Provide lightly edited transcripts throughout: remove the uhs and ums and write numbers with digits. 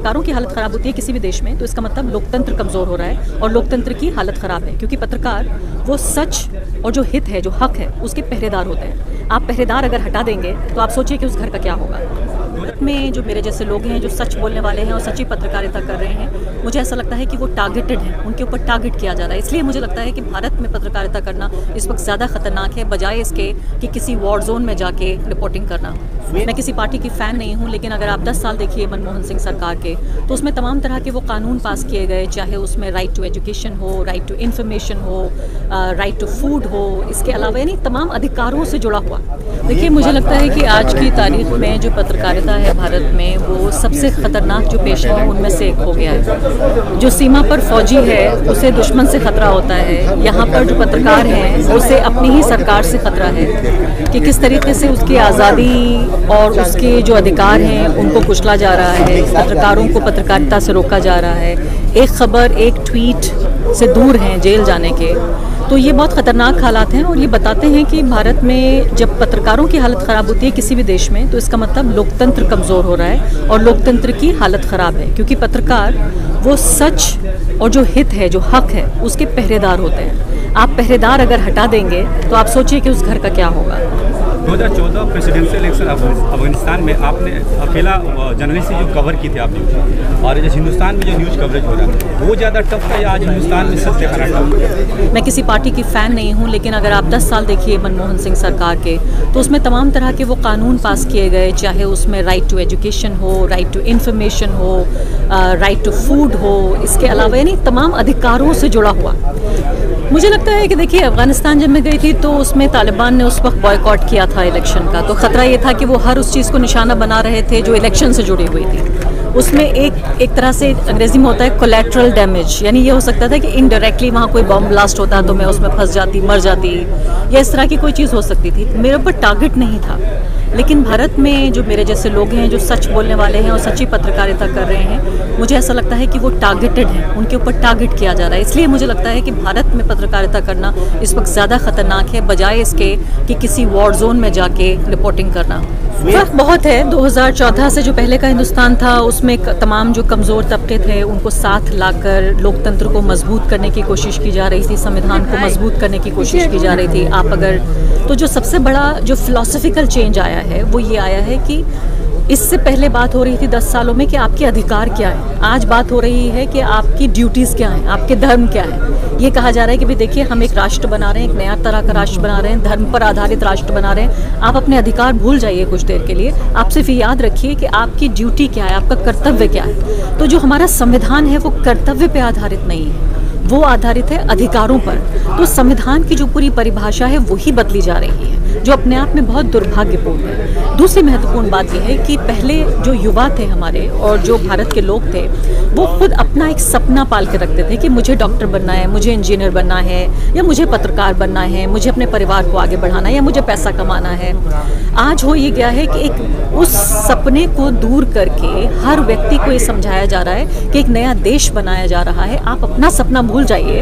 पत्रकारों की हालत ख़राब होती है किसी भी देश में, तो इसका मतलब लोकतंत्र कमज़ोर हो रहा है और लोकतंत्र की हालत ख़राब है, क्योंकि पत्रकार वो सच और जो हित है, जो हक है, उसके पहरेदार होते हैं। आप पहरेदार अगर हटा देंगे तो आप सोचिए कि उस घर का क्या होगा। में जो मेरे जैसे लोग हैं, जो सच बोलने वाले हैं और सच्ची पत्रकारिता कर रहे हैं, मुझे ऐसा लगता है कि वो टारगेटेड हैं, उनके ऊपर टारगेट किया जा रहा है। इसलिए मुझे लगता है कि भारत में पत्रकारिता करना इस वक्त ज़्यादा खतरनाक है, बजाय इसके कि किसी वॉर जोन में जाके रिपोर्टिंग करना। मैं किसी पार्टी की फ़ैन नहीं हूँ, लेकिन अगर आप 10 साल देखिए मनमोहन सिंह सरकार के, तो उसमें तमाम तरह के वो कानून पास किए गए, चाहे उसमें राइट टू एजुकेशन हो, राइट टू इन्फॉर्मेशन हो, राइट टू फूड हो, इसके अलावा यानी तमाम अधिकारों से जुड़ा हुआ। देखिए, मुझे लगता है कि आज की तारीख में जो पत्रकारिता है भारत में, वो सबसे ख़तरनाक जो पेशा है उनमें से एक हो गया है। जो सीमा पर फौजी है उसे दुश्मन से ख़तरा होता है, यहाँ पर जो पत्रकार हैं उसे अपनी ही सरकार से ख़तरा है कि किस तरीके से उसकी आज़ादी और उसके जो अधिकार हैं उनको कुचला जा रहा है, पत्रकारों को पत्रकारिता से रोका जा रहा है, एक खबर एक ट्वीट से दूर हैं जेल जाने के। तो ये बहुत ख़तरनाक हालात हैं और ये बताते हैं कि भारत में जब पत्रकारों की हालत ख़राब होती है किसी भी देश में, तो इसका मतलब लोकतंत्र कमज़ोर हो रहा है और लोकतंत्र की हालत ख़राब है, क्योंकि पत्रकार वो सच और जो हित है, जो हक है, उसके पहरेदार होते हैं। आप पहरेदार अगर हटा देंगे तो आप सोचिए कि उस घर का क्या होगा। 2014 प्रेसिडेंशियल इलेक्शन अफगानिस्तान में आपने अकेला जनरली से जो कवर की थी आपने, और जैसे हिंदुस्तान में जो न्यूज़ कवरेज हो रहा है वो ज़्यादा टफ है या आज हिंदुस्तान में सच दिखाना टफ? मैं किसी पार्टी की फ़ैन नहीं हूँ, लेकिन अगर आप 10 साल देखिए मनमोहन सिंह सरकार के, तो उसमें तमाम तरह के वो कानून पास किए गए, चाहे उसमें राइट टू एजुकेशन हो, राइट टू इन्फॉर्मेशन हो, राइट टू फूड हो, इसके अलावा यानी तमाम अधिकारों से जुड़ा हुआ। मुझे लगता है कि देखिए, अफगानिस्तान जब मैं गई थी तो उसमें तालिबान ने उस वक्त बॉयकॉट किया था इलेक्शन का, तो ख़तरा ये था कि वो हर उस चीज़ को निशाना बना रहे थे जो इलेक्शन से जुड़ी हुई थी। उसमें एक तरह से अंग्रेजी में होता है कोलैटरल डैमेज, यानी ये हो सकता था कि इनडायरेक्टली वहाँ कोई बॉम्ब ब्लास्ट होता तो मैं उसमें फंस जाती, मर जाती, या इस तरह की कोई चीज़ हो सकती थी। मेरे ऊपर टारगेट नहीं था, लेकिन भारत में जो मेरे जैसे लोग हैं, जो सच बोलने वाले हैं और सच्ची पत्रकारिता कर रहे हैं, मुझे ऐसा लगता है कि वो टारगेटेड हैं, उनके ऊपर टारगेट किया जा रहा है। इसलिए मुझे लगता है कि भारत में पत्रकारिता करना इस वक्त ज़्यादा खतरनाक है, बजाय इसके कि किसी वॉर जोन में जाके रिपोर्टिंग करना। फ़र्क बहुत है। 2014 से जो पहले का हिंदुस्तान था, उसमें तमाम जो कमज़ोर तबके थे उनको साथ लाकर लोकतंत्र को मजबूत करने की कोशिश की जा रही थी, संविधान को मजबूत करने की कोशिश की जा रही थी। आप अगर तो जो सबसे बड़ा जो फिलॉसफिकल चेंज आया है वो ये आया है कि इससे पहले बात हो रही थी 10 सालों में कि आपके अधिकार क्या है, आज बात हो रही है कि आपकी ड्यूटीज़ क्या हैं, आपके धर्म क्या है। ये कहा जा रहा है कि भाई देखिए, हम एक राष्ट्र बना रहे हैं, एक नया तरह का राष्ट्र बना रहे हैं, धर्म पर आधारित राष्ट्र बना रहे हैं। आप अपने अधिकार भूल जाइए कुछ देर के लिए, आप सिर्फ याद रखिए कि आपकी ड्यूटी क्या है, आपका कर्तव्य क्या है। तो जो हमारा संविधान है वो कर्तव्य पे आधारित नहीं है, वो आधारित है अधिकारों पर। तो संविधान की जो पूरी परिभाषा है वही बदली जा रही है, जो अपने आप में बहुत दुर्भाग्यपूर्ण है। दूसरी महत्वपूर्ण बात यह है कि पहले जो युवा थे हमारे और जो भारत के लोग थे, वो खुद अपना एक सपना पाल के रखते थे कि मुझे डॉक्टर बनना है, मुझे इंजीनियर बनना है, या मुझे पत्रकार बनना है, मुझे अपने परिवार को आगे बढ़ाना है, या मुझे पैसा कमाना है। आज हो ये गया है कि एक उस सपने को दूर करके हर व्यक्ति को ये समझाया जा रहा है कि एक नया देश बनाया जा रहा है। आप अपना सपना भूल जाइए,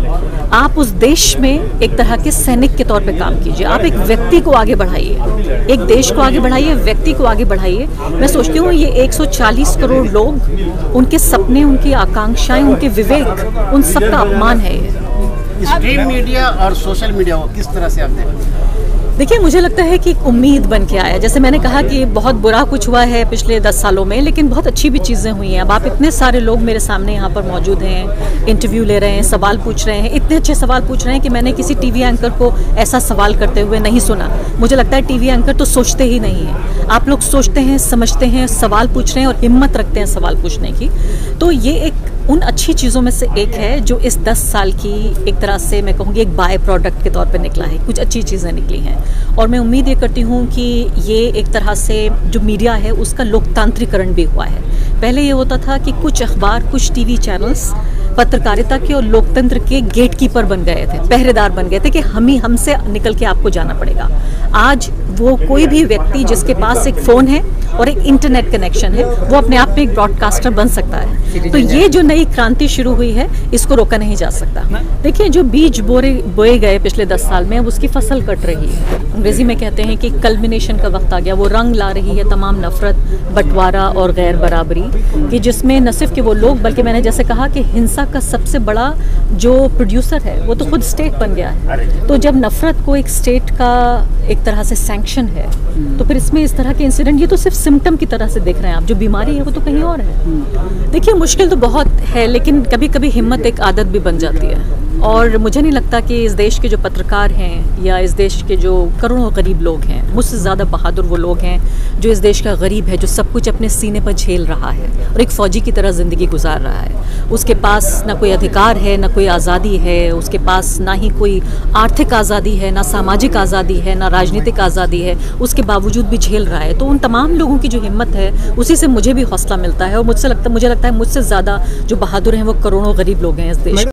आप उस देश में एक तरह के सैनिक के तौर पे काम कीजिए। आप एक व्यक्ति को आगे बढ़ाइए, एक देश को आगे बढ़ाइए, व्यक्ति को आगे बढ़ाइए। मैं सोचती हूँ ये 140 करोड़ लोग, उनके सपने, उनकी आकांक्षाएं, उनके विवेक, उन सब का अपमान है ये। स्ट्रीम मीडिया और सोशल मीडिया को किस तरह से आप देखते हैं? देखिए, मुझे लगता है कि एक उम्मीद बन के आया। जैसे मैंने कहा कि बहुत बुरा कुछ हुआ है पिछले 10 सालों में, लेकिन बहुत अच्छी भी चीज़ें हुई हैं। अब आप इतने सारे लोग मेरे सामने यहाँ पर मौजूद हैं, इंटरव्यू ले रहे हैं, सवाल पूछ रहे हैं, इतने अच्छे सवाल पूछ रहे हैं कि मैंने किसी टीवी एंकर को ऐसा सवाल करते हुए नहीं सुना। मुझे लगता है टीवी एंकर तो सोचते ही नहीं हैं। आप लोग सोचते हैं, समझते हैं, सवाल पूछ रहे हैं और हिम्मत रखते हैं सवाल पूछने की। तो ये एक उन अच्छी चीज़ों में से एक है जो इस 10 साल की एक तरह से मैं कहूँगी एक बाय प्रोडक्ट के तौर पे निकला है। कुछ अच्छी चीज़ें निकली हैं और मैं उम्मीद ये करती हूँ कि ये एक तरह से जो मीडिया है उसका लोकतांत्रिकरण भी हुआ है। पहले ये होता था कि कुछ अखबार, कुछ टीवी चैनल्स पत्रकारिता के और लोकतंत्र के गेटकीपर बन गए थे, पहरेदार बन गए थे कि हमसे निकल के आपको जाना पड़ेगा। आज वो कोई भी व्यक्ति जिसके पास एक फ़ोन है और एक इंटरनेट कनेक्शन है, वो अपने आप में एक ब्रॉडकास्टर बन सकता है। तो ये जो नई क्रांति शुरू हुई है, इसको रोका नहीं जा सकता। देखिए, जो बीज बोए गए पिछले 10 साल में, अब उसकी फसल कट रही है। अंग्रेजी में कहते हैं कि कल्मिनेशन का वक्त आ गया। वो रंग ला रही है तमाम नफरत, बंटवारा और गैर बराबरी, कि जिसमें न सिर्फ कि वो लोग, बल्कि मैंने जैसे कहा कि हिंसा का सबसे बड़ा जो प्रोड्यूसर है वो तो खुद स्टेट बन गया है। तो जब नफरत को एक स्टेट का एक तरह से सैंक्शन है, तो फिर इसमें इस तरह के इंसिडेंट, ये तो सिर्फ सिम्टम की तरह से देख रहे हैं आप, जो बीमारी है वो तो कहीं और है। देखिए, मुश्किल तो बहुत है, लेकिन कभी कभी हिम्मत एक आदत भी बन जाती है। और मुझे नहीं लगता कि इस देश के जो पत्रकार हैं या इस देश के जो करोड़ों गरीब लोग हैं, मुझसे ज़्यादा बहादुर वो लोग हैं जो इस देश का गरीब है, जो सब कुछ अपने सीने पर झेल रहा है और एक फ़ौजी की तरह ज़िंदगी गुजार रहा है। उसके पास ना कोई अधिकार है, ना कोई आज़ादी है, उसके पास ना ही कोई आर्थिक आज़ादी है, ना सामाजिक आज़ादी है, ना राजनीतिक आज़ादी है, उसके बावजूद भी झेल रहा है। तो उन तमाम लोगों की जो हिम्मत है, उसी से मुझे भी हौसला मिलता है। और मुझे लगता है मुझसे ज़्यादा जो बहादुर हैं वो करोड़ों गरीब लोग हैं इस देश में।